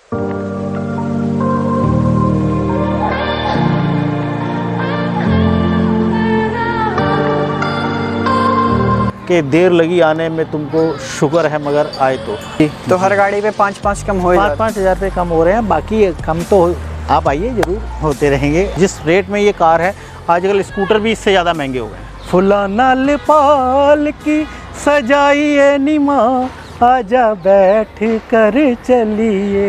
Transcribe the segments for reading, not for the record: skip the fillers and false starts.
कि देर लगी आने में, तुमको शुक्र है मगर आए तो हर गाड़ी पे 5-5 कम हो, 5-5 हज़ार रुपये कम हो रहे हैं। बाकी कम तो आप आइए जरूर होते रहेंगे। जिस रेट में ये कार है, आजकल स्कूटर भी इससे ज़्यादा महंगे हो गए। फुलाना पाल की सजाई है निमा, आजा बैठ कर चलिए।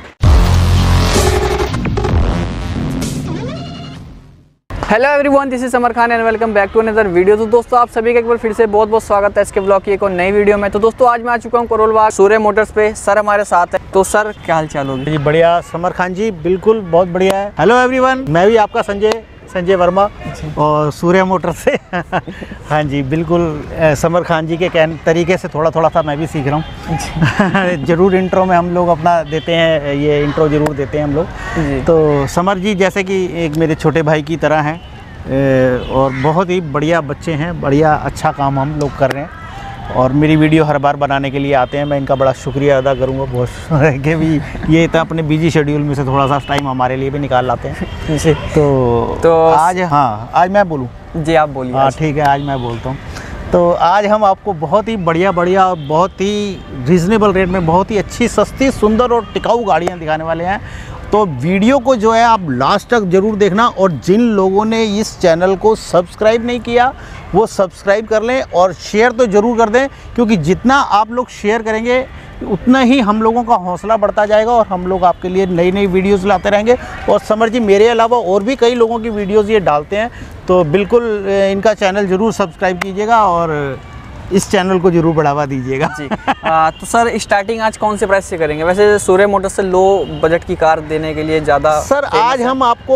Hello everyone, this is Samar Khan and welcome back to another video. तो दोस्तों आप सभी का एक बार फिर से बहुत बहुत स्वागत है इसके ब्लॉग की एक और नई वीडियो में। तो दोस्तों आज मैं आ चुका हूँ करोल बाग सूर्य मोटर्स पे। सर हमारे साथ है। तो सर क्या हाल चाल होगी? जी बढ़िया समर खान जी, बिल्कुल बहुत बढ़िया है। हेलो एवरीवन, मैं भी आपका संजय वर्मा और सूर्य मोटर से हाँ जी बिल्कुल, समर खान जी के तरीके से थोड़ा थोड़ा सा मैं भी सीख रहा हूँ। ज़रूर इंट्रो में हम लोग अपना देते हैं, ये इंट्रो ज़रूर देते हैं हम लोग। तो समर जी जैसे कि एक मेरे छोटे भाई की तरह हैं और बहुत ही बढ़िया बच्चे हैं, बढ़िया अच्छा काम हम लोग कर रहे हैं और मेरी वीडियो हर बार बनाने के लिए आते हैं। मैं इनका बड़ा शुक्रिया अदा करूँगा बहुत कि भी ये इतना अपने बिजी शेड्यूल में से थोड़ा सा टाइम हमारे लिए भी निकाल लाते हैं। जी तो आज आज मैं बोलूँ? जी आप बोलिए। हाँ ठीक है, आज मैं बोलता हूँ। तो आज हम आपको बहुत ही बढ़िया और बहुत ही रीज़नेबल रेट में बहुत ही अच्छी, सस्ती, सुंदर और टिकाऊ गाड़ियाँ दिखाने वाले हैं। तो वीडियो को जो है आप लास्ट तक ज़रूर देखना और जिन लोगों ने इस चैनल को सब्सक्राइब नहीं किया वो सब्सक्राइब कर लें और शेयर तो ज़रूर कर दें, क्योंकि जितना आप लोग शेयर करेंगे उतना ही हम लोगों का हौसला बढ़ता जाएगा और हम लोग आपके लिए नई नई वीडियोज़ लाते रहेंगे। और समर जी मेरे अलावा और भी कई लोगों की वीडियोज़ ये डालते हैं, तो बिल्कुल इनका चैनल ज़रूर सब्सक्राइब कीजिएगा और इस चैनल को जरूर बढ़ावा दीजिएगा। जी तो सर स्टार्टिंग आज कौन से प्राइस से करेंगे? वैसे सूर्य मोटर्स से लो बजट की कार देने के लिए ज़्यादा सर आज हम आपको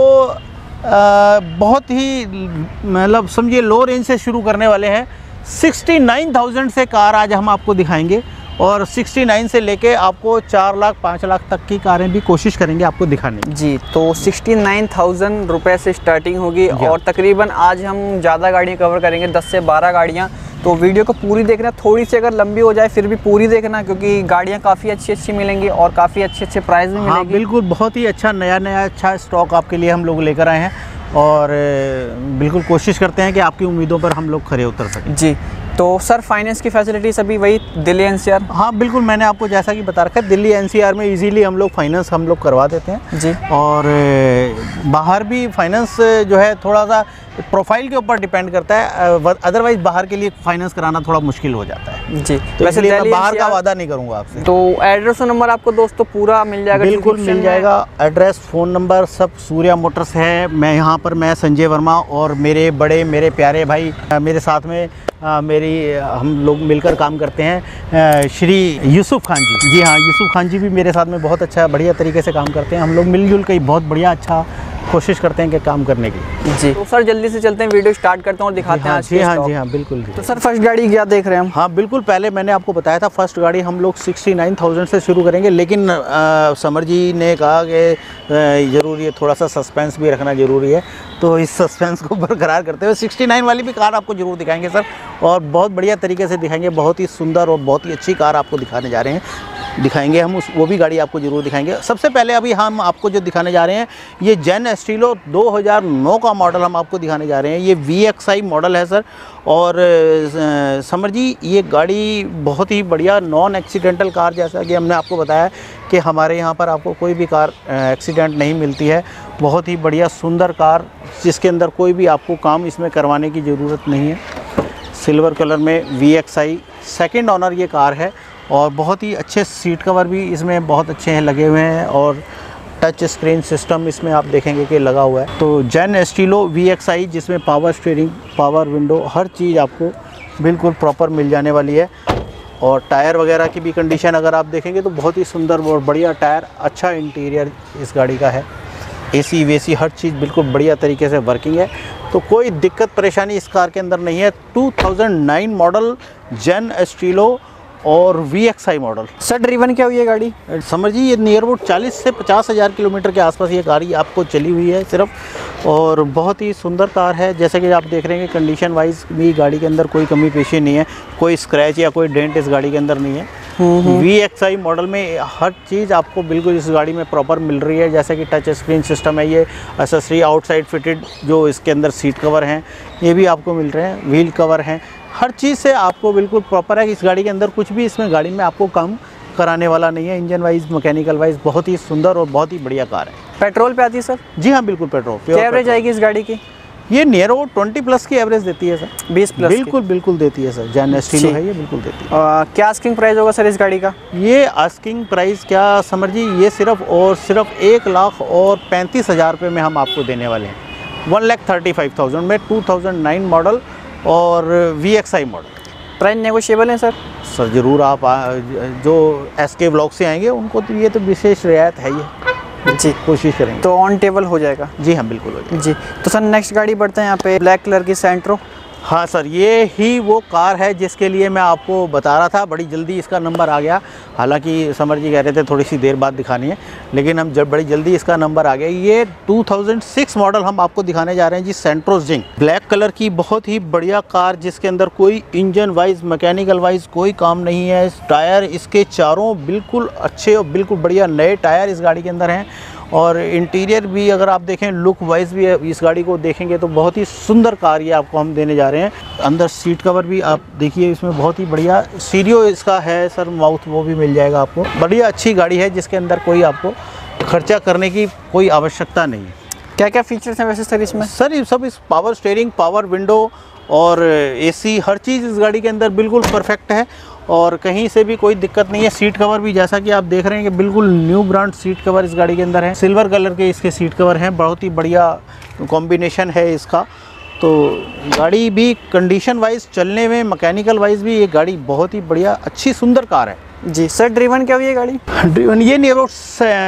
बहुत ही मतलब समझिए लो रेंज से शुरू करने वाले हैं। 69,000 से कार आज हम आपको दिखाएंगे और 69 से लेके आपको 4 लाख 5 लाख तक की कारें भी कोशिश करेंगे आपको दिखाने की। जी तो 69,000 रुपये से स्टार्टिंग होगी और तकरीबन आज हम ज़्यादा गाड़ियाँ कवर करेंगे, 10 से 12 गाड़ियाँ। तो वीडियो को पूरी देखना, थोड़ी सी अगर लंबी हो जाए फिर भी पूरी देखना, क्योंकि गाड़ियाँ काफ़ी अच्छी मिलेंगी और काफ़ी अच्छे प्राइस में मिलेंगी। हाँ बिल्कुल, बहुत ही अच्छा नया अच्छा स्टॉक आपके लिए हम लोग लेकर आए हैं और बिल्कुल कोशिश करते हैं कि आपकी उम्मीदों पर हम लोग खरे उतर सकें। जी तो सर फाइनेंस की फैसिलिटी सभी वही दिल्ली एनसीआर? हाँ बिल्कुल, मैंने आपको जैसा कि बता रखा है दिल्ली एनसीआर में इजीली हम लोग फाइनेंस हम लोग करवा देते हैं। जी और बाहर भी फाइनेंस जो है थोड़ा सा प्रोफाइल के ऊपर डिपेंड करता है, अदरवाइज बाहर के लिए फाइनेंस कराना थोड़ा मुश्किल हो जाता है। जी तो वैसे मैं बाहर का वादा नहीं करूँगा आपसे। तो एड्रेस और नंबर आपको दोस्तों पूरा मिल जाएगा? बिल्कुल मिल जाएगा, एड्रेस फ़ोन नंबर सब सूर्य मोटर्स है। मैं यहाँ पर मैं संजय वर्मा और मेरे प्यारे भाई मेरे साथ में हम लोग मिलकर काम करते हैं, श्री यूसुफ खान जी। जी हाँ, यूसुफ खान जी भी मेरे साथ में बहुत अच्छा बढ़िया तरीके से काम करते हैं। हम लोग मिलजुल के बहुत बढ़िया अच्छा कोशिश करते हैं कि काम करने की। जी तो सर जल्दी से चलते हैं, वीडियो स्टार्ट करते हैं और दिखाते हैं। जी हाँ बिल्कुल। तो सर फर्स्ट गाड़ी क्या देख रहे हैं हम? हाँ बिल्कुल, पहले मैंने आपको बताया था फर्स्ट गाड़ी हम लोग 69,000 से शुरू करेंगे, लेकिन समर जी ने कहा कि ज़रूर ये थोड़ा सा सस्पेंस भी रखना ज़रूरी है, तो इस सस्पेंस को बरकरार करते हुए 69 वाली भी कार आपको ज़रूर दिखाएंगे सर, और बहुत बढ़िया तरीके से दिखाएंगे। बहुत ही सुंदर और बहुत ही अच्छी कार आपको दिखाने जा रहे हैं, दिखाएंगे हम वो भी गाड़ी आपको ज़रूर दिखाएंगे। सबसे पहले अभी हम आपको जो दिखाने जा रहे हैं ये जेन एस्टीलो 2009 का मॉडल हम आपको दिखाने जा रहे हैं। ये VXI मॉडल है सर। और समर जी ये गाड़ी बहुत ही बढ़िया नॉन एक्सीडेंटल कार, जैसा कि हमने आपको बताया कि हमारे यहाँ पर आपको कोई भी कार एक्सीडेंट नहीं मिलती है। बहुत ही बढ़िया सुंदर कार जिसके अंदर कोई भी आपको काम इसमें करवाने की ज़रूरत नहीं है। सिल्वर कलर में VXI सेकेंड ऑनर ये कार है और बहुत ही अच्छे सीट कवर भी इसमें बहुत अच्छे हैं लगे हुए हैं और टच स्क्रीन सिस्टम इसमें आप देखेंगे कि लगा हुआ है। तो जेन एस्टीलो VXI जिसमें पावर स्टीयरिंग, पावर विंडो, हर चीज़ आपको बिल्कुल प्रॉपर मिल जाने वाली है। और टायर वगैरह की भी कंडीशन अगर आप देखेंगे तो बहुत ही सुंदर और बढ़िया टायर, अच्छा इंटीरियर इस गाड़ी का है। AC वेसी हर चीज़ बिल्कुल बढ़िया तरीके से वर्किंग है, तो कोई दिक्कत परेशानी इस कार के अंदर नहीं है। 2009 मॉडल जेन एस्टीलो और VXI मॉडल। सर ड्रिवन क्या हुई है गाड़ी? समर जी ये नियर अबाउट 40 से 50 हज़ार किलोमीटर के आसपास ये गाड़ी आपको चली हुई है सिर्फ, और बहुत ही सुंदर कार है। जैसे कि आप देख रहे हैं कि कंडीशन वाइज भी गाड़ी के अंदर कोई कमी पेशी नहीं है, कोई स्क्रैच या कोई डेंट इस गाड़ी के अंदर नहीं है। VXI मॉडल में हर चीज़ आपको बिल्कुल इस गाड़ी में प्रॉपर मिल रही है, जैसे कि टच स्क्रीन सिस्टम है, ये एक्सेसरी आउटसाइड फिटेड जो इसके अंदर सीट कवर हैं ये भी आपको मिल रहे हैं, व्हील कवर हैं, हर चीज़ से आपको बिल्कुल प्रॉपर है। इस गाड़ी के अंदर कुछ भी इसमें गाड़ी में आपको काम कराने वाला नहीं है। इंजन वाइज मैकेनिकल वाइज बहुत ही सुंदर और बहुत ही बढ़िया कार है। पेट्रोल पे आती है सर? जी हाँ बिल्कुल पेट्रोल। क्या एवरेज आएगी इस गाड़ी की? ये नियर अबाउट 20 प्लस की एवरेज देती है सर। 20 प्लस बिल्कुल बिल्कुल देती है सर, जैन स्टीलो है ये, बिल्कुल देती है। क्या आस्किंग प्राइस होगा सर इस गाड़ी का? ये आस्किंग प्राइस क्या समर जी, ये सिर्फ 1,35,000 रुपये में हम आपको देने वाले हैं। 1,35,000 में 2009 मॉडल और VXI मॉडल। प्राइस नेगोशिएबल है सर? सर ज़रूर, आप जो SK ब्लॉक से आएंगे उनको तो ये तो विशेष रियायत है ही जी, कोशिश करेंगे तो ऑन टेबल हो जाएगा। जी हाँ बिल्कुल हो जाएगा जी। तो सर नेक्स्ट गाड़ी बढ़ते हैं यहाँ पे, ब्लैक कलर की सेंट्रो। हाँ सर, ये ही वो कार है जिसके लिए मैं आपको बता रहा था। बड़ी जल्दी इसका नंबर आ गया, हालांकि समर जी कह रहे थे थोड़ी सी देर बाद दिखानी है, लेकिन हम बड़ी जल्दी इसका नंबर आ गया। ये 2006 मॉडल हम आपको दिखाने जा रहे हैं जी, सेंट्रो जिंग। ब्लैक कलर की बहुत ही बढ़िया कार, जिसके अंदर कोई इंजन वाइज मैकेनिकल वाइज कोई काम नहीं है। टायर इसके चारों बिल्कुल अच्छे और बिल्कुल बढ़िया नए टायर इस गाड़ी के अंदर हैं, और इंटीरियर भी अगर आप देखें लुक वाइज भी इस गाड़ी को देखेंगे तो बहुत ही सुंदर कार ये आपको हम देने जा रहे हैं। अंदर सीट कवर भी आप देखिए, इसमें बहुत ही बढ़िया स्टीरियो इसका है सर, माउथ वो भी मिल जाएगा आपको। बढ़िया अच्छी गाड़ी है जिसके अंदर कोई आपको खर्चा करने की कोई आवश्यकता नहीं है। क्या क्या फीचर्स हैं वैसे सर इसमें? सर ये सब इस पावर स्टीयरिंग, पावर विंडो और AC हर चीज़ इस गाड़ी के अंदर बिल्कुल परफेक्ट है, और कहीं से भी कोई दिक्कत नहीं है। सीट कवर भी जैसा कि आप देख रहे हैं कि बिल्कुल न्यू ब्रांड सीट कवर इस गाड़ी के अंदर है। सिल्वर कलर के इसके सीट कवर हैं, बहुत ही बढ़िया कॉम्बिनेशन है इसका। तो गाड़ी भी कंडीशन वाइज, चलने में मैकेनिकल वाइज भी ये गाड़ी बहुत ही बढ़िया अच्छी सुंदर कार है जी। सर ड्रिवन क्या हुई है गाड़ी? ड्रिवन ये नियर अबाउट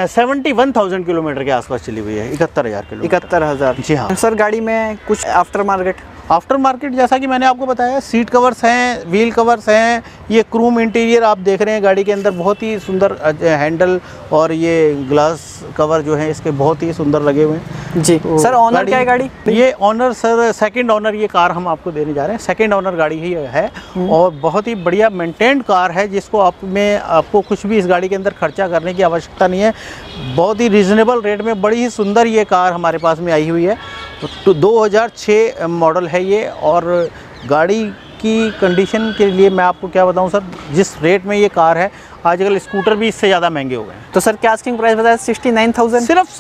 71,000 किलोमीटर के आसपास चली हुई है। 71,000 किलोमीटर। 71,000 जी हाँ सर। गाड़ी में कुछ आफ्टर मार्केट जैसा कि मैंने आपको बताया, सीट कवर्स हैं, व्हील कवर्स हैं, ये क्रूम इंटीरियर आप देख रहे हैं गाड़ी के अंदर, बहुत ही सुंदर हैंडल और ये ग्लास कवर जो है इसके बहुत ही सुंदर लगे हुए हैं जी। तो सर ऑनर क्या है गाड़ी? ये ऑनर सर सेकंड ऑनर ये कार हम आपको देने जा रहे हैं, सेकंड ऑनर गाड़ी ही है, और बहुत ही बढ़िया मेंटेन्ड कार है, जिसको आपको कुछ भी इस गाड़ी के अंदर खर्चा करने की आवश्यकता नहीं है। बहुत ही रीज़नेबल रेट में बड़ी ही सुंदर ये कार हमारे पास में आई हुई है। तो 2006 मॉडल है ये, और गाड़ी की कंडीशन के लिए मैं आपको क्या बताऊं सर, जिस रेट में ये कार है, आजकल स्कूटर भी इससे ज़्यादा महंगे हो गए हैं। तो सर क्या आस्किंग प्राइस बताया? 69,000? सिर्फ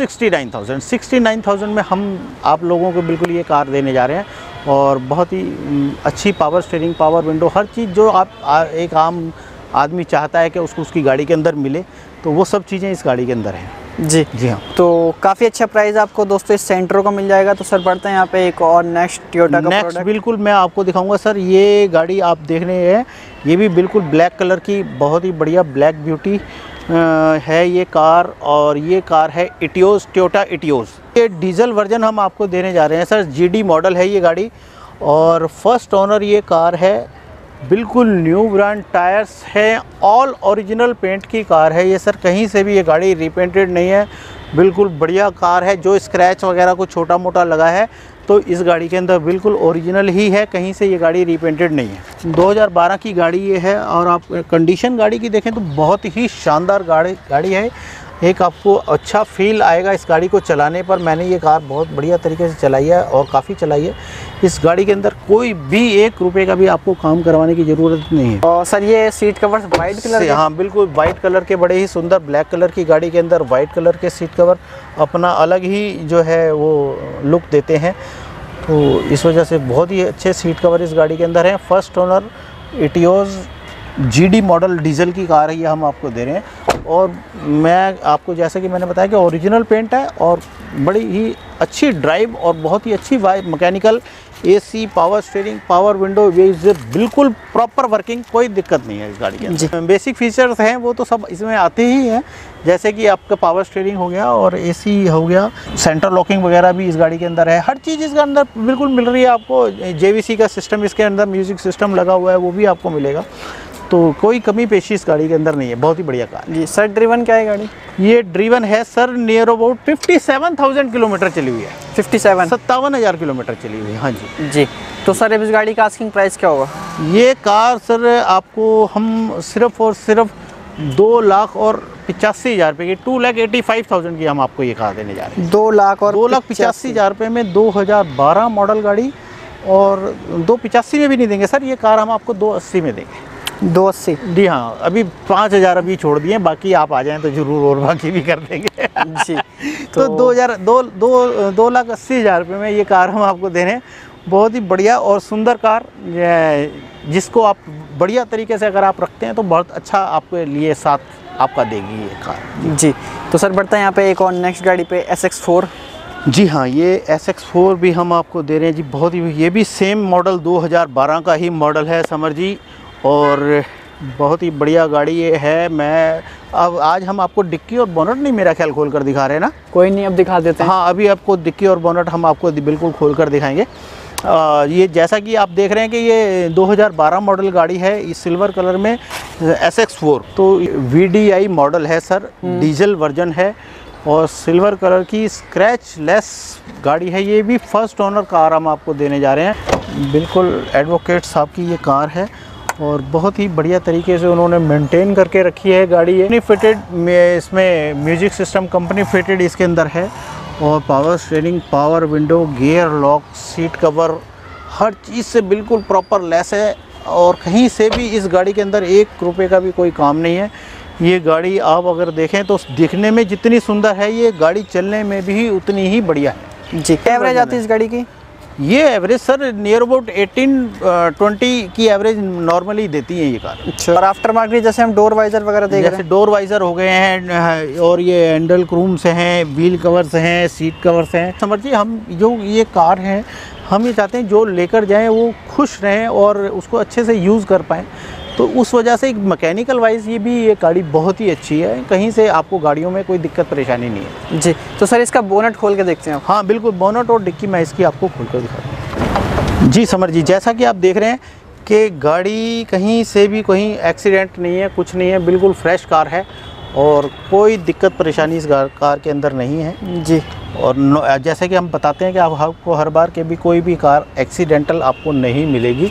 69,000 में हम आप लोगों को बिल्कुल ये कार देने जा रहे हैं, और बहुत ही अच्छी पावर स्टीयरिंग, पावर विंडो, हर चीज़ जो एक आम आदमी चाहता है कि उसको उसकी गाड़ी के अंदर मिले, तो वो सब चीज़ें इस गाड़ी के अंदर हैं जी। जी हाँ। तो काफ़ी अच्छा प्राइस आपको दोस्तों इस सेंट्रो का मिल जाएगा। तो सर बढ़ते हैं यहाँ पे एक और नेक्स्ट टोयोटा का प्रोडक्ट। बिल्कुल मैं आपको दिखाऊंगा सर, ये गाड़ी आप देख रहे हैं, ये भी बिल्कुल ब्लैक कलर की बहुत ही बढ़िया ब्लैक ब्यूटी है ये कार, और ये कार है इटियोस, टोयोटा इटियोस। ये डीजल वर्जन हम आपको देने जा रहे हैं सर, GD मॉडल है ये गाड़ी, और फर्स्ट ओनर ये कार है, बिल्कुल न्यू ब्रांड टायर्स हैं, ऑल ओरिजिनल पेंट की कार है ये सर, कहीं से भी ये गाड़ी रिपेंटेड नहीं है, बिल्कुल बढ़िया कार है। जो स्क्रैच वगैरह कुछ छोटा मोटा लगा है तो इस गाड़ी के अंदर बिल्कुल ओरिजिनल ही है, कहीं से ये गाड़ी रिपेंटेड नहीं है। 2012 की गाड़ी ये है, और आप कंडीशन गाड़ी की देखें तो बहुत ही शानदार गाड़ी है। एक आपको अच्छा फील आएगा इस गाड़ी को चलाने पर। मैंने ये कार बहुत बढ़िया तरीके से चलाई है और काफ़ी चलाई है। इस गाड़ी के अंदर कोई भी 1 रुपये का भी आपको काम करवाने की ज़रूरत नहीं है। और सर ये सीट कवर वाइट कलर के? हाँ बिल्कुल वाइट कलर के, बड़े ही सुंदर। ब्लैक कलर की गाड़ी के अंदर वाइट कलर के सीट कवर अपना अलग ही जो है वो लुक देते हैं, तो इस वजह से बहुत ही अच्छे सीट कवर इस गाड़ी के अंदर हैं। First owner Etios GD model diesel की कार है ये हम आपको दे रहे हैं, और मैं आपको जैसे कि मैंने बताया कि ओरिजिनल पेंट है, और बड़ी ही अच्छी ड्राइव और बहुत ही अच्छी mechanical AC, power steering, power window, ये बिल्कुल प्रॉपर वर्किंग, कोई दिक्कत नहीं है इस गाड़ी के अंदर। बेसिक फीचर्स हैं वो तो सब इसमें आते ही हैं, जैसे कि आपका पावर स्टीयरिंग हो गया और AC हो गया, सेंटर लॉकिंग वगैरह भी इस गाड़ी के अंदर है। हर चीज़ इसके अंदर बिल्कुल मिल रही है आपको। JVC का सिस्टम इसके अंदर, म्यूज़िक सिस्टम लगा हुआ है, वो भी आपको मिलेगा। तो कोई कमी पेशी इस गाड़ी के अंदर नहीं है, बहुत ही बढ़िया कार जी। सर ड्रिवन क्या है गाड़ी? ये ड्रिवन है सर नियर अबाउट 57,000 किलोमीटर चली हुई है। 57,000 किलोमीटर चली हुई है। हाँ जी जी। तो सर इस गाड़ी का आस्किंग प्राइस क्या होगा? ये कार सर आपको हम सिर्फ और सिर्फ 2,85,000 रुपये की 2,85,000 की हम आपको ये कार देने जा रहे हैं। 2,85,000 रुपये में 2012 मॉडल गाड़ी, और 285 में भी नहीं देंगे सर, ये कार हम आपको 280 में देंगे। 280? जी हाँ, अभी 5,000 अभी छोड़ दिए, बाकी आप आ जाएं तो जरूर और बाकी भी कर देंगे जी। तो 2,80,000 रुपये में ये कार हम आपको दे रहे हैं। बहुत ही बढ़िया और सुंदर कार, जिसको आप बढ़िया तरीके से अगर आप रखते हैं तो बहुत अच्छा आपके लिए साथ आपका देगी ये कार जी। तो सर बढ़ता है यहाँ पे एक और नेक्स्ट गाड़ी पे SX4। जी हाँ, ये SX4 भी हम आपको दे रहे हैं जी। बहुत ही, ये भी सेम मॉडल 2012 का ही मॉडल है समर जी, और बहुत ही बढ़िया गाड़ी ये है। मैं अब आज हम आपको डिक्की और बोनट नहीं मेरा ख्याल खोल कर दिखा रहे हैं ना? कोई नहीं, अब दिखा देते हैं। हाँ, अभी आपको डिक्की और बोनट हम आपको बिल्कुल खोल कर दिखाएंगे। ये जैसा कि आप देख रहे हैं कि ये 2012 मॉडल गाड़ी है, इस सिल्वर कलर में SX4, तो VDI मॉडल है सर, डीजल वर्जन है और सिल्वर कलर की स्क्रैच लेस गाड़ी है। ये भी फर्स्ट ओनर कार हम आपको देने जा रहे हैं। बिल्कुल एडवोकेट साहब की ये कार है और बहुत ही बढ़िया तरीके से उन्होंने मेंटेन करके रखी है गाड़ी। ये फिटेड में, इसमें म्यूजिक सिस्टम कंपनी फिटेड इसके अंदर है, और power steering, power window, gear lock, seat cover, हर चीज़ से बिल्कुल प्रॉपर लेस है, और कहीं से भी इस गाड़ी के अंदर 1 रुपये का भी कोई काम नहीं है। ये गाड़ी आप अगर देखें तो दिखने में जितनी सुंदर है, ये गाड़ी चलने में भी उतनी ही बढ़िया है जी। क्या एवरेज आती है इस गाड़ी की? ये एवरेज सर नियर अबाउट 18-20 की एवरेज नॉर्मली देती है ये कार। अच्छा। और आफ्टर मार्केट जैसे हम डोर वाइजर वगैरह देख रहे हैं, जैसे डोर वाइजर हो गए हैं, और ये हैंडल क्रूम्स हैं, व्हील कवर्स हैं, सीट कवर्स हैं। समझिए, हम जो ये कार है, हम ये चाहते हैं जो लेकर जाएं वो खुश रहें और उसको अच्छे से यूज़ कर पाएँ। तो उस वजह से एक मैकेनिकल वाइज ये गाड़ी बहुत ही अच्छी है, कहीं से आपको गाड़ियों में कोई दिक्कत परेशानी नहीं है जी। तो सर इसका बोनट खोल के देखते हैं। हाँ बिल्कुल, बोनट और डिक्की मैं इसकी आपको खोल कर दिखाता हूँ। जी समर जी, जैसा कि आप देख रहे हैं कि गाड़ी कहीं से भी कोई एक्सीडेंट नहीं है, कुछ नहीं है, बिल्कुल फ्रेश कार है और कोई दिक्कत परेशानी इस कार के अंदर नहीं है जी। और जैसे कि हम बताते हैं कि आपको हर बार के भी कोई भी कार एक्सीडेंटल आपको नहीं मिलेगी,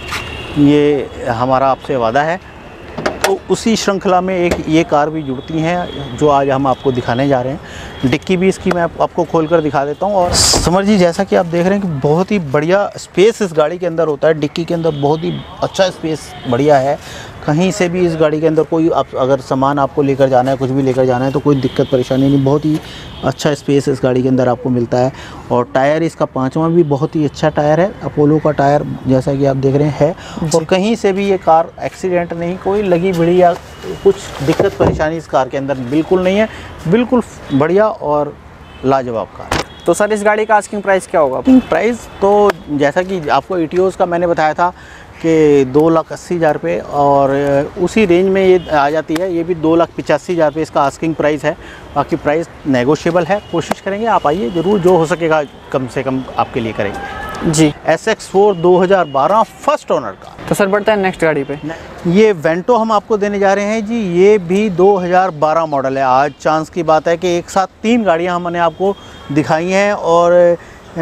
ये हमारा आपसे वादा है। तो उसी श्रृंखला में एक ये कार भी जुड़ती हैं जो आज हम आपको दिखाने जा रहे हैं। डिक्की भी इसकी मैं आपको खोल कर दिखा देता हूँ। और समर जी, जैसा कि आप देख रहे हैं कि बहुत ही बढ़िया स्पेस इस गाड़ी के अंदर होता है। डिक्की के अंदर बहुत ही अच्छा स्पेस बढ़िया है, कहीं से भी इस गाड़ी के अंदर कोई अगर सामान आपको लेकर जाना है, कुछ भी लेकर जाना है तो कोई दिक्कत परेशानी नहीं, बहुत ही अच्छा स्पेस इस गाड़ी के अंदर आपको मिलता है। और टायर इसका 5वां भी बहुत ही अच्छा टायर है, अपोलो का टायर जैसा कि आप देख रहे हैं है। और कहीं से भी ये कार एक्सीडेंट नहीं, कोई लगी भिड़ी या कुछ दिक्कत परेशानी इस कार के अंदर बिल्कुल नहीं है, बिल्कुल बढ़िया और लाजवाब कार। तो सर इस गाड़ी का आस्किंग प्राइस क्या होगा? प्राइस तो जैसा कि आपको ईटीओस का मैंने बताया था कि 2,80,000 रुपये, और उसी रेंज में ये आ जाती है। ये भी 2,85,000 रुपये इसका आस्किंग प्राइस है, बाकी प्राइस नेगोशिएबल है। कोशिश करेंगे, आप आइए ज़रूर, जो हो सकेगा कम से कम आपके लिए करेंगे जी। SX4 2012 फर्स्ट ओनर का। तो सर बढ़ता है नेक्स्ट गाड़ी पे। ये वेंटो हम आपको देने जा रहे हैं जी। ये भी 2012 मॉडल है। आज चांस की बात है कि एक साथ 3 गाड़ियाँ हमने आपको दिखाई हैं, और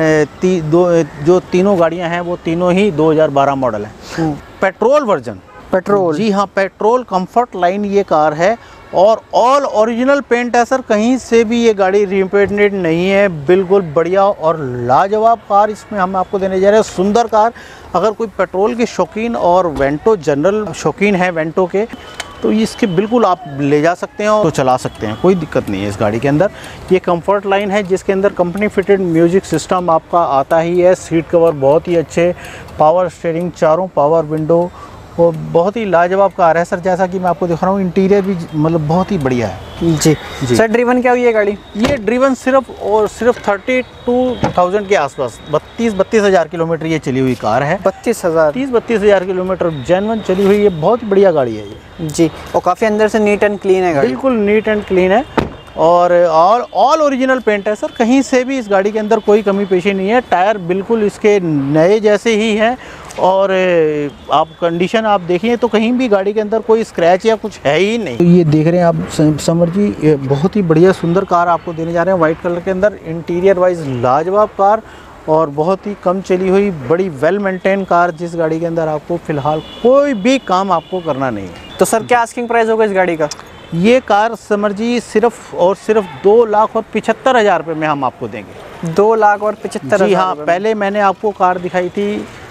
जो तीनों गाड़ियां हैं वो तीनों ही 2012 मॉडल हैं। पेट्रोल वर्जन, पेट्रोल, जी हाँ, पेट्रोल कंफर्ट लाइन ये कार है और ऑल ओरिजिनल पेंट है सर, कहीं से भी ये गाड़ी रिपेंटेड नहीं है, बिल्कुल बढ़िया और लाजवाब कार इसमें हम आपको देने जा रहे हैं। सुंदर कार, अगर कोई पेट्रोल के शौकीन और वेंटो जनरल शौकीन है वेंटो के, तो इसके बिल्कुल आप ले जा सकते हैं और तो चला सकते हैं, कोई दिक्कत नहीं है इस गाड़ी के अंदर। ये कंफर्ट लाइन है जिसके अंदर कंपनी फिटेड म्यूजिक सिस्टम आपका आता ही है, सीट कवर बहुत ही अच्छे, पावर स्टीयरिंग, चारों पावर विंडो, और बहुत ही लाजवाब कार है सर। जैसा कि मैं आपको दिखा रहा हूँ, इंटीरियर भी मतलब बहुत ही बढ़िया है जी। सर ड्रिवन क्या हुई है गाड़ी? ये ड्रिवन सिर्फ 32,000 के आसपास, 32,000 किलोमीटर ये चली हुई कार है। 32,000 किलोमीटर जेन्युइन चली हुई, ये बहुत बढ़िया गाड़ी है ये जी। और काफ़ी अंदर से नीट एंड क्लीन है गाड़ी, बिल्कुल नीट एंड क्लीन है। और ऑल ओरिजिनल पेंट है सर, कहीं से भी इस गाड़ी के अंदर कोई कमी पेशी नहीं है। टायर बिल्कुल इसके नए जैसे ही हैं और आप कंडीशन आप देखिए तो कहीं भी गाड़ी के अंदर कोई स्क्रैच या कुछ है ही नहीं। तो ये देख रहे हैं आप समर जी, ये बहुत ही बढ़िया सुंदर कार आपको देने जा रहे हैं वाइट कलर के अंदर। इंटीरियर वाइज लाजवाब कार और बहुत ही कम चली हुई बड़ी वेल मेंटेन कार, जिस गाड़ी के अंदर आपको फ़िलहाल कोई भी काम आपको करना नहीं है। तो सर क्या आस्किंग प्राइस होगा इस गाड़ी का? ये कार समर जी सिर्फ और सिर्फ 2,75,000 रुपये में हम आपको देंगे। 2,75,000? जी हाँ, पहले मैंने आपको कार दिखाई थी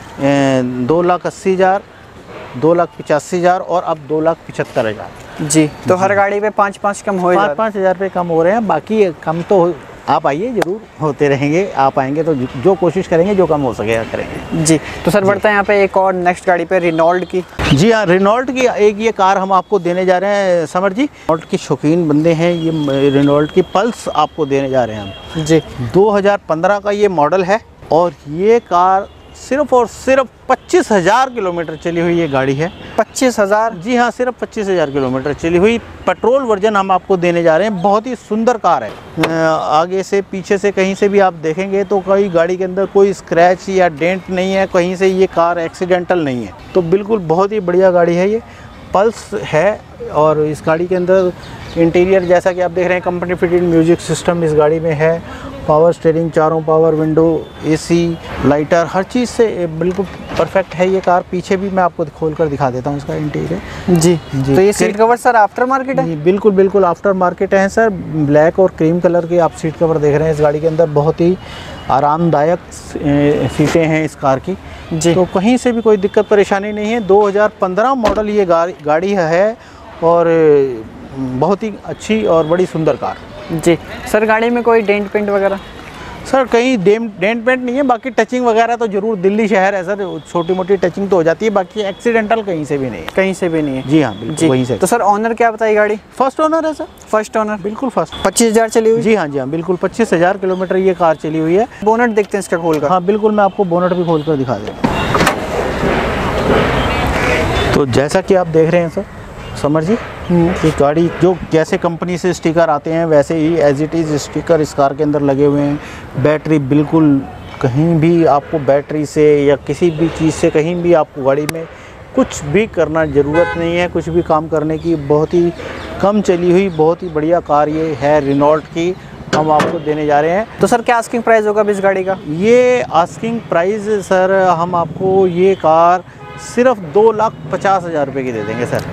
2,80,000, 2,85,000 और अब 2,75,000। जी, तो हर गाड़ी पे 5-5 कम हो जाए, 5-5 हज़ार रुपये कम हो रहे हैं। बाकी कम तो आप आइए, ज़रूर होते रहेंगे। आप आएंगे तो जो कोशिश करेंगे, जो कम हो सकेगा करेंगे। जी, तो सर बढ़ते हैं यहाँ पे एक और नेक्स्ट गाड़ी पे, रेनॉल्ट की। जी हाँ, रेनॉल्ट की एक ये कार हम आपको देने जा रहे हैं समर जी। रेनॉल्ट की शौकीन बंदे हैं, ये रेनॉल्ट की पल्स आपको देने जा रहे हैं हम। जी, 2015 का ये मॉडल है और ये कार सिर्फ और सिर्फ 25,000 किलोमीटर चली हुई ये गाड़ी है। 25,000? जी हाँ, सिर्फ 25,000 किलोमीटर चली हुई पेट्रोल वर्जन हम आपको देने जा रहे हैं। बहुत ही सुंदर कार है, आगे से पीछे से कहीं से भी आप देखेंगे तो कोई गाड़ी के अंदर कोई स्क्रैच या डेंट नहीं है, कहीं से ये कार एक्सीडेंटल नहीं है। तो बिल्कुल बहुत ही बढ़िया गाड़ी है ये, पल्स है। और इस गाड़ी के अंदर इंटीरियर जैसा कि आप देख रहे हैं, कंपनी फिटेड म्यूजिक सिस्टम इस गाड़ी में है। पावर स्टीयरिंग, चारों पावर विंडो, एसी, लाइटर, हर चीज़ से बिल्कुल परफेक्ट है ये कार। पीछे भी मैं आपको खोल कर दिखा देता हूँ इसका इंटीरियर। जी जी, तो ये seat cover sir aftermarket है? बिल्कुल बिल्कुल आफ्टर मार्केट है सर। ब्लैक और क्रीम कलर के आप सीट कवर देख रहे हैं इस गाड़ी के अंदर। बहुत ही आरामदायक सीटें हैं इस कार की। जी, तो कहीं से भी कोई दिक्कत परेशानी नहीं है। 2015 मॉडल ये गाड़ी है और बहुत ही अच्छी और बड़ी सुंदर कार। जी सर, गाड़ी में कोई डेंट पेंट वगैरह? सर कहीं डेंट पेंट नहीं है, बाकी टचिंग वगैरह तो जरूर, दिल्ली शहर है सर, छोटी मोटी टचिंग तो हो जाती है, बाकी एक्सीडेंटल कहीं से भी नहीं है। कहीं से भी नहीं है? जी हाँ, बिल्कुल वहीं से। तो सर ऑनर क्या बताई गाड़ी? फर्स्ट ओनर है सर। First owner? बिल्कुल फर्स्ट। 25,000 चली हुई? जी हाँ, जी हाँ, बिल्कुल 25,000 किलोमीटर ये कार चली हुई है। बोनट देखते हैं इसका खोल कर। हाँ बिल्कुल, मैं आपको बोनट भी खोल कर दिखा देता हूँ। तो जैसा कि आप देख रहे हैं सर समर जी, ये गाड़ी जो जैसे कंपनी से स्टिकर आते हैं वैसे ही एज इट इज़ स्टिकर इस कार के अंदर लगे हुए हैं। बैटरी बिल्कुल कहीं भी आपको बैटरी से या किसी भी चीज़ से कहीं भी आपको गाड़ी में कुछ भी करना ज़रूरत नहीं है, कुछ भी काम करने की। बहुत ही कम चली हुई बहुत ही बढ़िया कार ये है रेनॉल्ट की, हम आपको देने जा रहे हैं। तो सर क्या आस्किंग प्राइस होगा इस गाड़ी का? ये आस्किंग प्राइस सर हम आपको ये कार सिर्फ 2,50,000 रुपये की दे देंगे सर।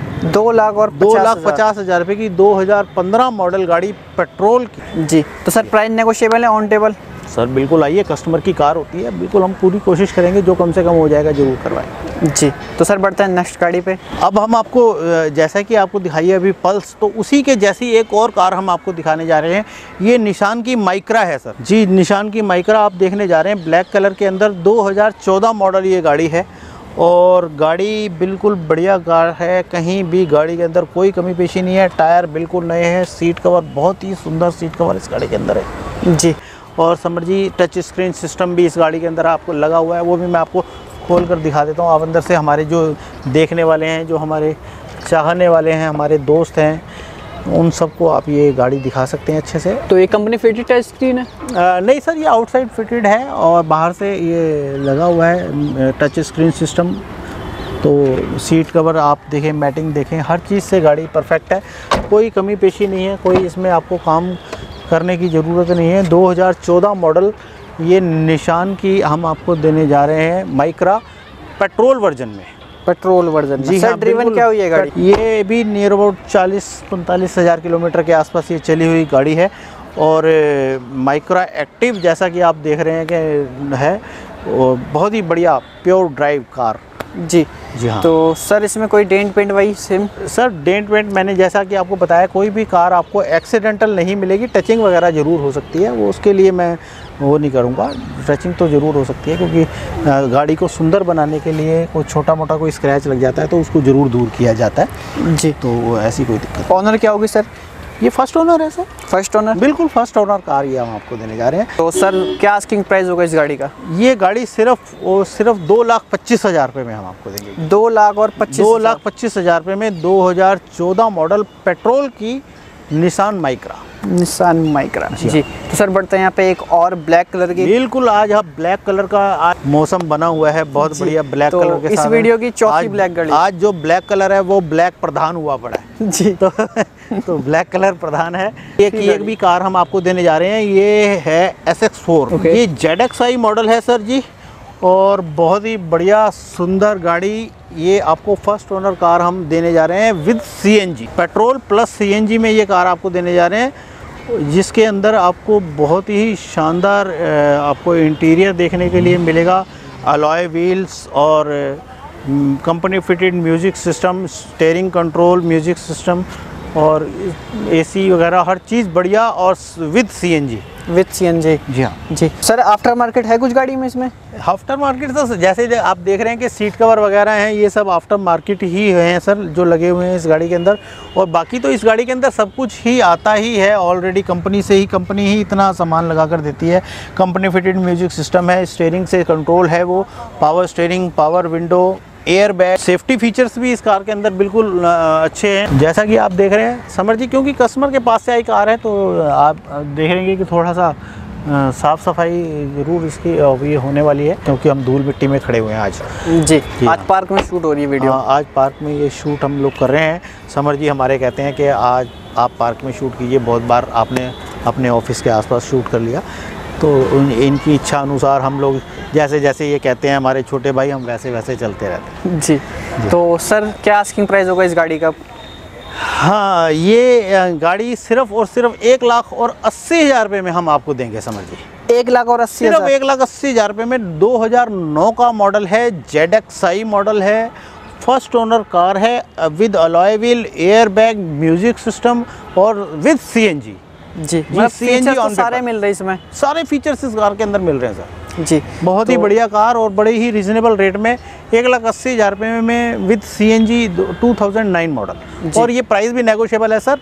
2,50,000 रुपये की 2015 मॉडल गाड़ी पेट्रोल की। जी, तो सर प्राइस नेगोशिएबल है, ऑन टेबल? सर बिल्कुल आइए, कस्टमर की कार होती है, बिल्कुल हम पूरी कोशिश करेंगे जो कम से कम हो जाएगा जरूर करवाएं। जी, तो सर बढ़ते हैं नेक्स्ट गाड़ी पे। अब हम आपको जैसा कि आपको दिखाई है अभी पल्स, तो उसी के जैसी एक और कार हम आपको दिखाने जा रहे हैं। ये निशान की माइक्रा है सर। जी, निशान की माइक्रा आप देखने जा रहे हैं, ब्लैक कलर के अंदर। 2014 मॉडल ये गाड़ी है और गाड़ी बिल्कुल बढ़िया कार है, कहीं भी गाड़ी के अंदर कोई कमी पेशी नहीं है। टायर बिल्कुल नए हैं, सीट कवर बहुत ही सुंदर सीट कवर इस गाड़ी के अंदर है। जी, और Samar ji touch screen system भी इस गाड़ी के अंदर आपको लगा हुआ है, वो भी मैं आपको खोल कर दिखा देता हूँ। आप अंदर से हमारे जो देखने वाले हैं, जो हमारे चाहने वाले हैं, हमारे दोस्त हैं, उन सबको आप ये गाड़ी दिखा सकते हैं अच्छे से। तो ये कंपनी फिटेड टच स्क्रीन है? नहीं सर, ये आउटसाइड फिटेड है और बाहर से ये लगा हुआ है टच स्क्रीन सिस्टम। तो सीट कवर आप देखें, मैटिंग देखें, हर चीज़ से गाड़ी परफेक्ट है, कोई कमी पेशी नहीं है, कोई इसमें आपको काम करने की ज़रूरत नहीं है। 2014 मॉडल ये निशान की हम आपको देने जा रहे हैं माइक्रा पेट्रोल वर्जन में। Petrol version? जी हाँ। ड्रिवन क्या हुई है गाड़ी? ये भी नियर अबाउट 40-45 हज़ार किलोमीटर के आसपास ये चली हुई गाड़ी है। और माइक्रा एक्टिव जैसा कि आप देख रहे हैं कि है, बहुत ही बढ़िया प्योर ड्राइव कार। जी जी हाँ। तो सर इसमें कोई डेंट पेंट वही सेम? सर डेंट पेंट मैंने जैसा कि आपको बताया, कोई भी कार आपको एक्सीडेंटल नहीं मिलेगी। टचिंग वगैरह ज़रूर हो सकती है, वो उसके लिए मैं वो नहीं करूँगा। टचिंग तो ज़रूर हो सकती है क्योंकि गाड़ी को सुंदर बनाने के लिए कोई छोटा मोटा कोई स्क्रैच लग जाता है तो उसको ज़रूर दूर किया जाता है। जी, तो ऐसी कोई दिक्कत। ऑनर क्या होगी सर? ये फर्स्ट ओनर है सर। First owner? बिल्कुल फर्स्ट ओनर कार ये हम आपको देने जा रहे हैं। तो सर क्या आस्किंग प्राइस होगा इस गाड़ी का? ये गाड़ी सिर्फ 2,25,000 रुपये में हम आपको देंगे। 2,25,000 2,25,000 रुपये में 2014 मॉडल पेट्रोल की निसान माइक्रा। निसान माइक्रा जी। तो सर बढ़ते हैं यहाँ पे एक और ब्लैक कलर की। बिल्कुल, आज आप ब्लैक कलर का आज मौसम बना हुआ है, बहुत बढ़िया ब्लैक कलर के साथ। इस वीडियो की चौथी ब्लैक गाड़ी। आज जो ब्लैक कलर है वो ब्लैक प्रधान हुआ पड़ा है जी। तो ब्लैक कलर प्रधान है। एक भी कार हम आपको देने जा रहे हैं, ये है SX4। ये ZXi मॉडल है सर जी, और बहुत ही बढ़िया सुंदर गाड़ी। ये आपको फर्स्ट ओनर कार हम देने जा रहे हैं with CNG, petrol plus CNG में ये कार आपको देने जा रहे हैं, जिसके अंदर आपको बहुत ही शानदार आपको इंटीरियर देखने के लिए मिलेगा। अलॉय व्हील्स और company fitted music system, steering control music system और AC वगैरह हर चीज़ बढ़िया, और विद CNG। जी हाँ जी। सर आफ्टर मार्केट है कुछ गाड़ी में इसमें? आफ्टर मार्केट तो जैसे आप देख रहे हैं कि सीट कवर वगैरह हैं, ये सब आफ्टर मार्केट ही हैं सर जो लगे हुए हैं इस गाड़ी के अंदर। और बाकी तो इस गाड़ी के अंदर सब कुछ ही आता ही है ऑलरेडी, कंपनी ही इतना सामान लगा कर देती है। कंपनी फिटेड म्यूजिक सिस्टम है, स्टीयरिंग से कंट्रोल है, वो power steering, power window, air bag, safety features भी इस कार के अंदर बिल्कुल अच्छे हैं। जैसा कि आप देख रहे हैं समर जी, क्योंकि कस्टमर के पास से आई कार है तो आप देखेंगे कि थोड़ा सा साफ़ सफाई ज़रूर इसकी ये होने वाली है, क्योंकि हम धूल मिट्टी में खड़े हुए हैं आज जी। आज पार्क में शूट हो रही है वीडियो। आज पार्क में ये शूट हम लोग कर रहे हैं। समर जी हमारे कहते हैं कि आज आप पार्क में शूट कीजिए, बहुत बार आपने अपने ऑफिस के आसपास शूट कर लिया, तो इनकी इच्छा अनुसार हम लोग जैसे जैसे ये कहते हैं हमारे छोटे भाई, हम वैसे वैसे चलते रहते हैं जी। तो सर क्या आस्किंग प्राइस होगा इस गाड़ी का? हाँ, ये गाड़ी सिर्फ और सिर्फ 1,80,000 रुपये में हम आपको देंगे समझ जी। 1,80,000 सिर्फ 1,80,000 रुपये में 2009 का मॉडल है, ZXi मॉडल है, फर्स्ट ओनर कार है, with alloy wheel, air bag, music system और विद CNG जी। CNG तो सारे मिल रहे हैं इसमें, सारे फीचर्स इस कार के अंदर मिल रहे हैं सर जी। बहुत ही बढ़िया कार और बड़े ही रिजनेबल रेट में 1,80,000 रुपये में विद CNG 2009 मॉडल। और ये प्राइस भी नेगोशिएबल है सर,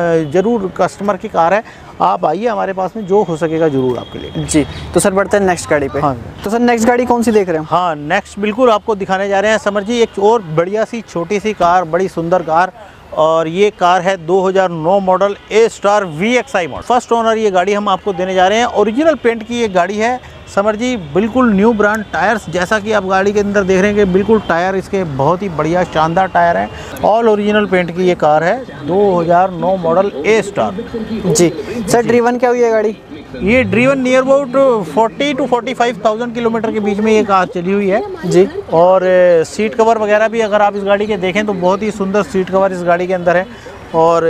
ज़रूर कस्टमर की कार है, आप आइए हमारे पास में, जो हो सकेगा ज़रूर आपके लिए जी। तो सर बढ़ते हैं नेक्स्ट गाड़ी पे। हाँ, तो सर नेक्स्ट गाड़ी कौन सी देख रहे हैं? हाँ, नेक्स्ट बिल्कुल आपको दिखाने जा रहे हैं समर जी, एक और बढ़िया सी छोटी सी कार, बड़ी सुंदर कार, और ये कार है 2009 model A-Star VXi model. First owner ये गाड़ी हम आपको देने जा रहे हैं। ओरिजिनल पेंट की ये गाड़ी है समर जी, बिल्कुल न्यू ब्रांड टायर्स, जैसा कि आप गाड़ी के अंदर देख रहे हैं कि बिल्कुल टायर इसके बहुत ही बढ़िया शानदार टायर हैं। ऑल ओरिजिनल पेंट की ये कार है, 2009 मॉडल A-Star जी। सर ड्रीवन क्या हुई है गाड़ी? ये driven near about 40 to 45,000 kilometre के बीच में ये कार चली हुई है जी। और सीट कवर वगैरह भी अगर आप इस गाड़ी के देखें तो बहुत ही सुंदर सीट कवर इस गाड़ी के अंदर है, और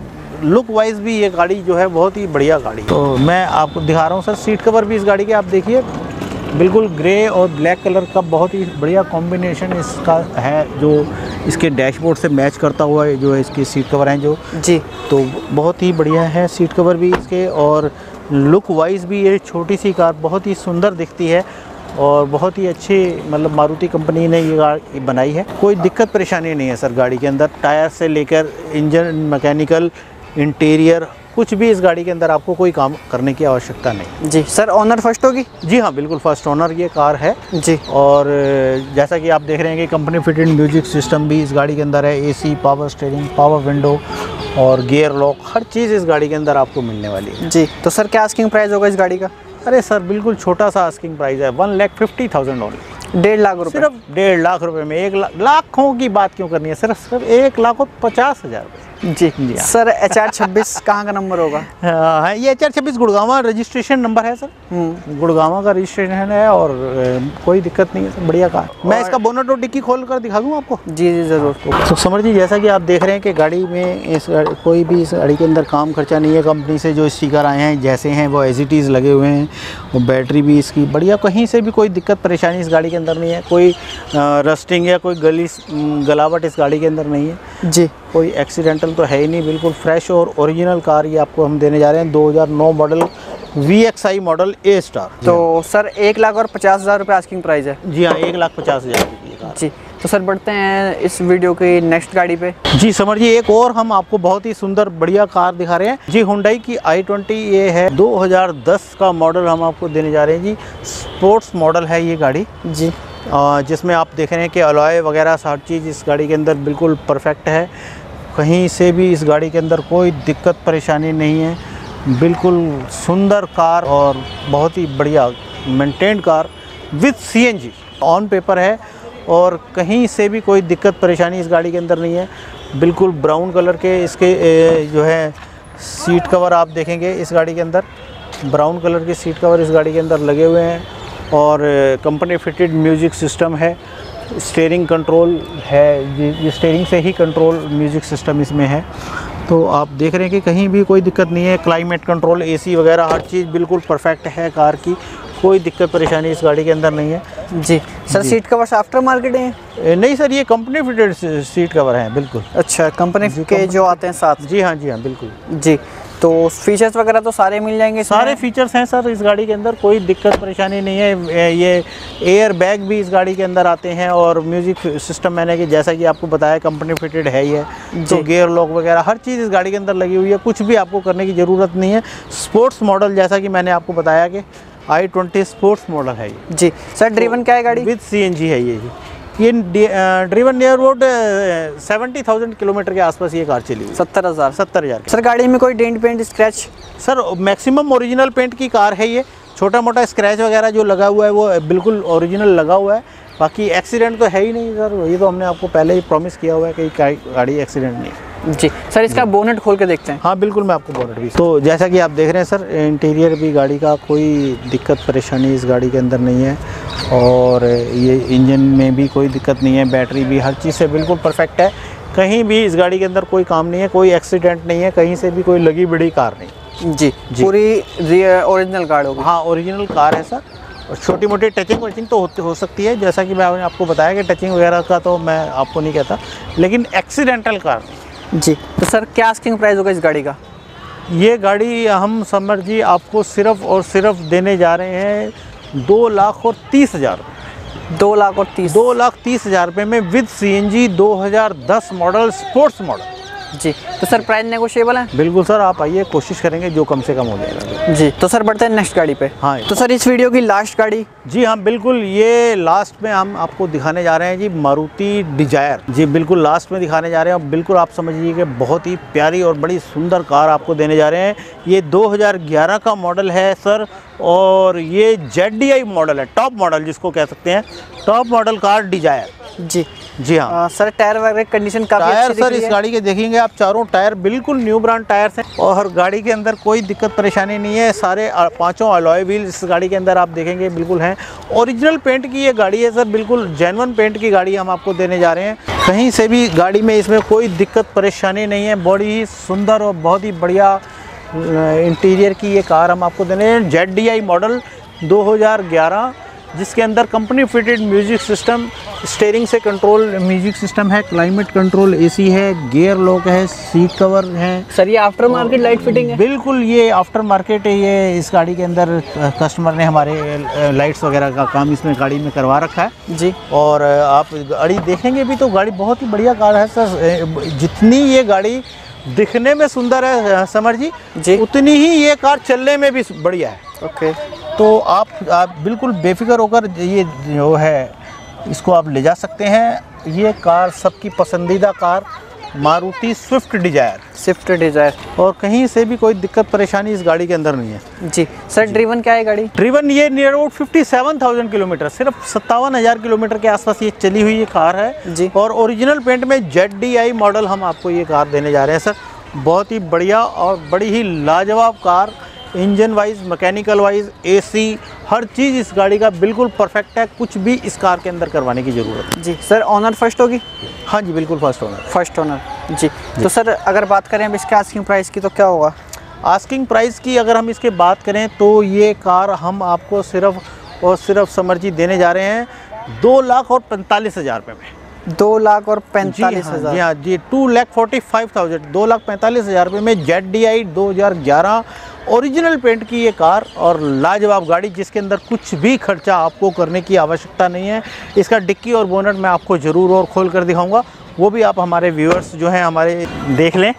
लुक वाइज भी ये गाड़ी जो है बहुत ही बढ़िया गाड़ी है। तो मैं आपको दिखा रहा हूँ सर, सीट कवर भी इस गाड़ी के आप देखिए, बिल्कुल ग्रे और ब्लैक कलर का बहुत ही बढ़िया कॉम्बिनेशन इसका है, जो इसके डैशबोर्ड से मैच करता हुआ जो है इसके सीट कवर हैं जो जी। तो बहुत ही बढ़िया है सीट कवर भी इसके, और लुक वाइज भी ये छोटी सी कार बहुत ही सुंदर दिखती है, और बहुत ही अच्छी मतलब मारुति कंपनी ने ये गाड़ी बनाई है। कोई दिक्कत परेशानी नहीं है सर गाड़ी के अंदर, टायर से लेकर इंजन, मैकेनिकल, इंटीरियर, कुछ भी इस गाड़ी के अंदर आपको कोई काम करने की आवश्यकता नहीं जी। सर ओनर फर्स्ट होगी? जी हाँ, बिल्कुल फर्स्ट ओनर ये कार है जी। और जैसा कि आप देख रहे हैं कि कंपनी फिटेड म्यूजिक सिस्टम भी इस गाड़ी के अंदर है, AC, power steering, power window और गियर लॉक, हर चीज़ इस गाड़ी के अंदर आपको मिलने वाली है जी। तो सर क्या आस्किंग प्राइस होगा इस गाड़ी का? अरे सर बिल्कुल छोटा सा आस्किंग प्राइस है, 1,50,000 ओनली। 1.5 लाख रुपये? सिर्फ 1.5 लाख रुपये में 1 लाखों की बात क्यों करनी है, सिर्फ 1,50,000 रुपये जी। सर HR26 कहाँ का नंबर होगा? हाँ, ये HR26 गुड़गांव रजिस्ट्रेशन नंबर है सर, गुड़गांव का रजिस्ट्रेशन है, और कोई दिक्कत नहीं है सर, बढ़िया कार। मैं इसका बोनट और डिक्की खोल कर दिखा दूँ आपको? जी जी ज़रूर। तो समर जी जैसा कि आप देख रहे हैं कि गाड़ी में कोई भी इस गाड़ी के अंदर काम खर्चा नहीं है, कंपनी से जो स्टिकर आए हैं जैसे हैं वो एज इट इज़ लगे हुए हैं, और बैटरी भी इसकी बढ़िया, कहीं से भी कोई दिक्कत परेशानी इस गाड़ी के अंदर नहीं है, कोई रस्टिंग या कोई गलावट इस गाड़ी के अंदर नहीं है जी। कोई एक्सीडेंटल तो है ही नहीं, बिल्कुल फ्रेश और ओरिजिनल कार ये आपको हम देने जा रहे हैं, 2009 मॉडल VXi मॉडल A-Star। तो सर 1,50,000 रुपये आस्किंग प्राइस है? जी हाँ, 1,50,000 रुपये जी। तो सर बढ़ते हैं इस वीडियो की नेक्स्ट गाड़ी पे जी। समर जी एक और हम आपको बहुत ही सुंदर बढ़िया कार दिखा रहे हैं जी, हुंडई की i20। ये है 2010 का मॉडल हम आपको देने जा रहे हैं जी, स्पोर्ट्स मॉडल है ये गाड़ी जी, जिसमें आप देख रहे हैं कि अलॉय वगैरह हर चीज़ इस गाड़ी के अंदर बिल्कुल परफेक्ट है, कहीं से भी इस गाड़ी के अंदर कोई दिक्कत परेशानी नहीं है। बिल्कुल सुंदर कार और बहुत ही बढ़िया maintained car with CNG on paper है और कहीं से भी कोई दिक्कत परेशानी इस गाड़ी के अंदर नहीं है। बिल्कुल ब्राउन कलर के इसके जो है सीट कवर आप देखेंगे इस गाड़ी के अंदर, ब्राउन कलर के सीट कवर इस गाड़ी के अंदर लगे हुए हैं और कंपनी फिटेड म्यूजिक सिस्टम है। स्टीयरिंग कंट्रोल है, ये स्टीयरिंग से ही कंट्रोल म्यूजिक सिस्टम इसमें है। तो आप देख रहे हैं कि कहीं भी कोई दिक्कत नहीं है। क्लाइमेट कंट्रोल, एसी वगैरह हर चीज़ बिल्कुल परफेक्ट है कार की, कोई दिक्कत परेशानी इस गाड़ी के अंदर नहीं है जी। Sir seat covers after market हैं? नहीं सर, ये कंपनी फिटेड सीट कवर हैं बिल्कुल। अच्छा, कंपनी के जो आते हैं साथ? जी हाँ बिल्कुल जी। तो फीचर्स वगैरह तो सारे मिल जाएंगे? सारे फीचर्स हैं सर इस गाड़ी के अंदर, कोई दिक्कत परेशानी नहीं है। ये एयर बैग भी इस गाड़ी के अंदर आते हैं और म्यूज़िक सिस्टम मैंने कि जैसा कि आपको बताया कंपनी फिटेड है ही है, तो गियर लॉक वगैरह हर चीज़ इस गाड़ी के अंदर लगी हुई है। कुछ भी आपको करने की ज़रूरत नहीं है। स्पोर्ट्स मॉडल जैसा कि मैंने आपको बताया कि i20 स्पोर्ट्स मॉडल है ये जी। सर ड्रिवन क्या है गाड़ी? विद सीएनजी है ये ड्रिवन नियर अबाउट 70,000 किलोमीटर के आसपास ये कार चली हुई। 70,000। सर गाड़ी में कोई dent paint scratch? Sir maximum original paint की कार है ये। छोटा मोटा स्क्रैच वगैरह जो लगा हुआ है वो बिल्कुल ओरिजिनल लगा हुआ है। बाकी एक्सीडेंट तो है ही नहीं सर, ये तो हमने आपको पहले ही प्रॉमिस किया हुआ है कि गाड़ी एक्सीडेंट नहीं जी। सर इसका बोनेट खोल के देखते हैं। हाँ बिल्कुल, मैं आपको बोनेट भी। तो जैसा कि आप देख रहे हैं सर, इंटीरियर भी गाड़ी का कोई दिक्कत परेशानी इस गाड़ी के अंदर नहीं है और ये इंजन में भी कोई दिक्कत नहीं है, बैटरी भी हर चीज़ से बिल्कुल परफेक्ट है। कहीं भी इस गाड़ी के अंदर कोई काम नहीं है, कोई एक्सीडेंट नहीं है, कहीं से भी कोई लगी बड़ी कार नहीं जी। पूरी ओरिजिनल कार होगी? हाँ ओरिजिनल कार है सर। और छोटी मोटी टचिंग वचिंग तो हो सकती है, जैसा कि मैंने आपको बताया कि टचिंग वगैरह का तो मैं आपको नहीं कहता, लेकिन एक्सीडेंटल कार नहीं जी। तो सर क्या आस्किंग प्राइस होगा इस गाड़ी का? ये गाड़ी हम समर जी आपको सिर्फ और सिर्फ देने जा रहे हैं 2,30,000। 2,30,000 रुपये में with CNG 2010 model sports model जी। तो सर प्राइस नेगोशिएबल है? बिल्कुल सर, आप आइए, कोशिश करेंगे जो कम से कम हो जाएगा जी। तो सर बढ़ते हैं नेक्स्ट गाड़ी पे। हाँ तो सर इस वीडियो की लास्ट गाड़ी? जी हाँ बिल्कुल, ये लास्ट में हम आपको दिखाने जा रहे हैं जी मारुति डिजायर। जी बिल्कुल लास्ट में दिखाने जा रहे हैं और बिल्कुल आप समझिए कि बहुत ही प्यारी और बड़ी सुंदर कार आपको देने जा रहे हैं। ये 2011 का मॉडल है सर और ये ZDI मॉडल है, टॉप मॉडल जिसको कह सकते हैं, टॉप मॉडल कार डिजायर जी हाँ। सर टायर वगैरह कंडीशन काफी टायर सर इस गाड़ी के देखेंगे आप, चारों टायर बिल्कुल न्यू ब्रांड टायर्स हैं और गाड़ी के अंदर कोई दिक्कत परेशानी नहीं है। सारे पांचों अलॉय व्हील इस गाड़ी के अंदर आप देखेंगे बिल्कुल हैं। ओरिजिनल पेंट की ये गाड़ी है सर, बिल्कुल जेन्युइन पेंट की गाड़ी हम आपको देने जा रहे हैं। कहीं से भी गाड़ी में इसमें कोई दिक्कत परेशानी नहीं है। बड़ी ही सुंदर और बहुत ही बढ़िया इंटीरियर की ये कार हम आपको देने हैं। ZDI मॉडल 2011 जिसके अंदर company fitted music system, steering से कंट्रोल म्यूजिक सिस्टम है, क्लाइमेट कंट्रोल एसी है, गियर लॉक है, सीट कवर है। सर ये आफ्टर मार्केट लाइट फिटिंग है? बिल्कुल ये आफ्टर मार्केट है। ये इस गाड़ी के अंदर कस्टमर ने हमारे लाइट्स वगैरह का काम इसमें गाड़ी में करवा रखा है जी। और आप गाड़ी देखेंगे भी तो गाड़ी बहुत ही बढ़िया कार है सर। जितनी ये गाड़ी दिखने में सुंदर है समर जी, उतनी ही ये कार चलने में भी बढ़िया है। ओके। तो आप बिल्कुल बेफिक्र होकर ये जो है इसको आप ले जा सकते हैं। ये कार सबकी पसंदीदा कार मारुति स्विफ्ट डिजायर और कहीं से भी कोई दिक्कत परेशानी इस गाड़ी के अंदर नहीं है जी। सर ड्रिवन क्या है गाड़ी? ड्रिवन ये नियर अबाउट 57,000 किलोमीटर, सिर्फ 57,000 किलोमीटर के आसपास ये चली हुई ये कार है जी। और ओरिजिनल पेंट में ZDI मॉडल हम आपको ये कार देने जा रहे हैं सर। बहुत ही बढ़िया और बड़ी ही लाजवाब car, engine wise, mechanical wise, AC, हर चीज़ इस गाड़ी का बिल्कुल परफेक्ट है। कुछ भी इस कार के अंदर करवाने की ज़रूरत है जी। सर ऑनर फर्स्ट होगी? हाँ जी बिल्कुल फर्स्ट ओनर जी। तो सर अगर बात करें अब इसके आस्किंग प्राइस की तो क्या होगा? आस्किंग प्राइस की अगर हम इसके बात करें तो ये कार हम आपको सिर्फ और सिर्फ समर जी देने जा रहे हैं 2,45,000 रुपये में। 2,45,000? जी हाँ जी, 2,45,000, 2,45,000 रुपये में ZDI 2011 ओरिजिनल पेंट की ये कार और लाजवाब गाड़ी जिसके अंदर कुछ भी खर्चा आपको करने की आवश्यकता नहीं है। इसका डिक्की और बोनट मैं आपको ज़रूर और खोल कर दिखाऊंगा, वो भी आप हमारे व्यूअर्स जो हैं हमारे देख लें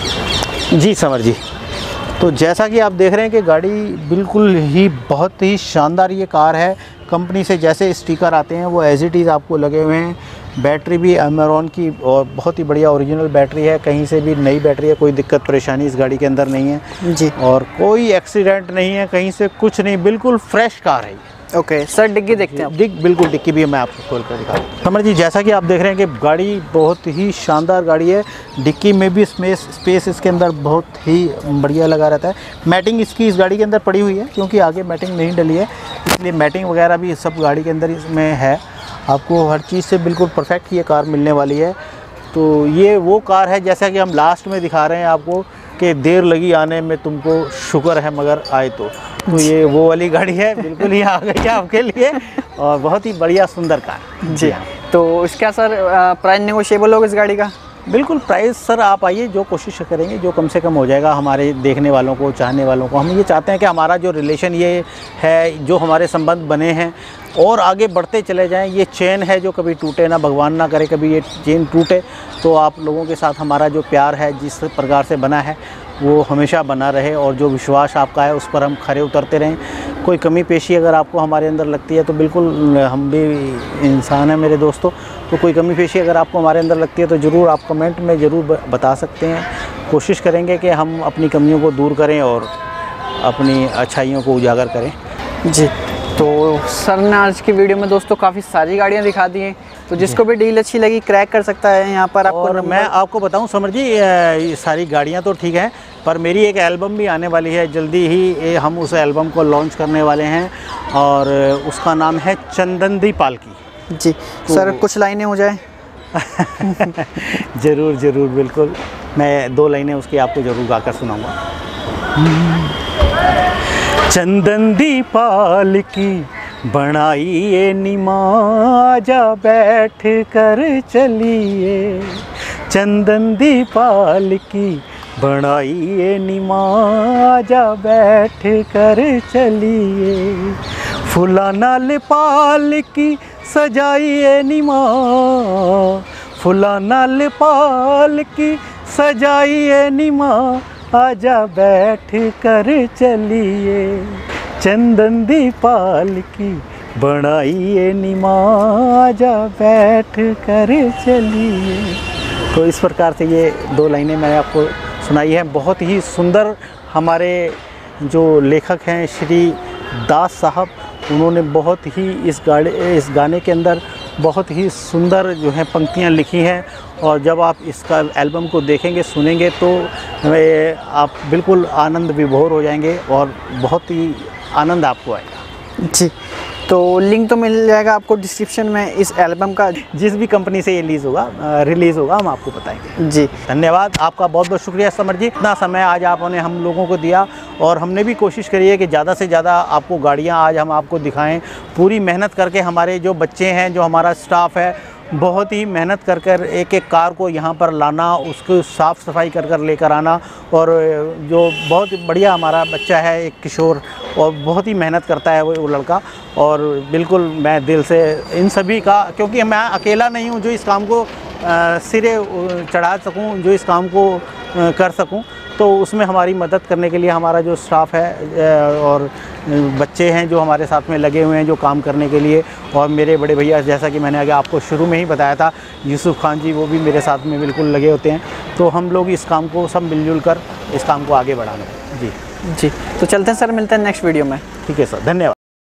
जी समर जी। तो जैसा कि आप देख रहे हैं कि गाड़ी बिल्कुल ही बहुत ही शानदार ये कार है। कंपनी से जैसे स्टिकर आते हैं वो एज इट इज़ आपको लगे हुए हैं। बैटरी भी अमेरॉन की और बहुत ही बढ़िया ओरिजिनल बैटरी है, कहीं से भी नई बैटरी है, कोई दिक्कत परेशानी इस गाड़ी के अंदर नहीं है जी। और कोई एक्सीडेंट नहीं है, कहीं से कुछ नहीं, बिल्कुल फ्रेश कार है। ओके सर, डिग्गी देखते हैं। बिल्कुल डिक्की भी मैं आपको खोल कर दिखाता हूँ। समर जी, जैसा कि आप देख रहे हैं कि गाड़ी बहुत ही शानदार गाड़ी है। डिक्की में भी स्पेस इसके अंदर बहुत ही बढ़िया लगा रहता है। मैटिंग इसकी इस गाड़ी के अंदर पड़ी हुई है, क्योंकि आगे मैटिंग नहीं डली है, इसलिए मैटिंग वगैरह भी सब गाड़ी के अंदर इसमें है। आपको हर चीज़ से बिल्कुल परफेक्ट ये कार मिलने वाली है। तो ये वो कार है जैसा कि हम लास्ट में दिखा रहे हैं आपको कि देर लगी आने में तुमको शुक्र है मगर आए तो ये वो वाली गाड़ी है, बिल्कुल ही आ गई है आपके लिए और बहुत ही बढ़िया सुंदर कार जी। तो इसका सर प्राइस नेगोशिएबल होगा इस गाड़ी का? बिल्कुल प्राइस सर आप आइए, जो कोशिश करेंगे जो कम से कम हो जाएगा हमारे देखने वालों को, चाहने वालों को। हम ये चाहते हैं कि हमारा जो रिलेशन ये है, जो हमारे संबंध बने हैं और आगे बढ़ते चले जाएं। ये चेन है जो कभी टूटे ना, भगवान ना करे कभी ये चेन टूटे। तो आप लोगों के साथ हमारा जो प्यार है जिस प्रकार से बना है वो हमेशा बना रहे और जो विश्वास आपका है उस पर हम खरे उतरते रहें। कोई कमी पेशी अगर आपको हमारे अंदर लगती है तो बिल्कुल, हम भी इंसान हैं मेरे दोस्तों, तो कोई कमी पेशी अगर आपको हमारे अंदर लगती है तो ज़रूर आप कमेंट में ज़रूर बता सकते हैं। कोशिश करेंगे कि हम अपनी कमियों को दूर करें और अपनी अच्छाइयों को उजागर करें जी। तो सर ने आज की वीडियो में दोस्तों काफ़ी सारी गाड़ियाँ दिखा दी हैं, तो जिसको भी डील अच्छी लगी क्रैक कर सकता है यहाँ पर आपको। और मैं आपको बताऊं समर जी, ये सारी गाड़ियाँ तो ठीक हैं, पर मेरी एक एल्बम भी आने वाली है जल्दी ही। हम उस एल्बम को लॉन्च करने वाले हैं और उसका नाम है चंदन दी पालकी जी। तो सर कुछ लाइनें हो जाए ज़रूर ज़रूर, बिल्कुल मैं 2 लाइनें उसकी आपको ज़रूर गाकर सुनाऊंगा। चंदन दी पालकी बनाइए निमाजा बैठ कर चलिए, चंदन दी पालकी बनाइए निमाजा बैठ कर चलिए, फूला नाल पालकी सजाइए निमा, फूला नाल पालकी सजाइए निमा, आजा बैठ कर चलिए, चंदन दी पालकी बनाइए निमा, आजा बैठ कर चलिए। तो इस प्रकार से ये 2 लाइनें मैंने आपको सुनाई है। बहुत ही सुंदर हमारे जो लेखक हैं श्री दास साहब, उन्होंने बहुत ही इस गाने के अंदर बहुत ही सुंदर जो है पंक्तियाँ लिखी हैं और जब आप इसका एल्बम को देखेंगे सुनेंगे तो आप बिल्कुल आनंद विभोर हो जाएंगे और बहुत ही आनंद आपको आएगा जी। तो लिंक तो मिल जाएगा आपको डिस्क्रिप्शन में इस एल्बम का, जिस भी कंपनी से ये रिलीज़ होगा हम आपको बताएंगे जी। धन्यवाद आपका, बहुत बहुत शुक्रिया समर जी, इतना समय आज आपने हम लोगों को दिया और हमने भी कोशिश करी है कि ज़्यादा से ज़्यादा आपको गाड़ियाँ आज हम आपको दिखाएं। पूरी मेहनत करके हमारे जो बच्चे हैं, जो हमारा स्टाफ है, बहुत ही मेहनत कर कर एक एक कार को यहाँ पर लाना, उसको साफ़ सफाई कर कर लेकर आना। और जो बहुत बढ़िया हमारा बच्चा है एक किशोर, और बहुत ही मेहनत करता है वो लड़का। और बिल्कुल मैं दिल से इन सभी का, क्योंकि मैं अकेला नहीं हूँ जो इस काम को सिरे चढ़ा सकूँ, जो इस काम को कर सकूँ, तो उसमें हमारी मदद करने के लिए हमारा जो स्टाफ है और बच्चे हैं जो हमारे साथ में लगे हुए हैं जो काम करने के लिए। और मेरे बड़े भैया, जैसा कि मैंने आगे आपको शुरू में ही बताया था, यूसुफ खान जी, वो भी मेरे साथ में बिल्कुल लगे होते हैं। तो हम लोग इस काम को सब मिलजुल कर इस काम को आगे बढ़ाना। जी जी। तो चलते हैं सर, मिलते हैं नेक्स्ट वीडियो में। ठीक है सर, धन्यवाद।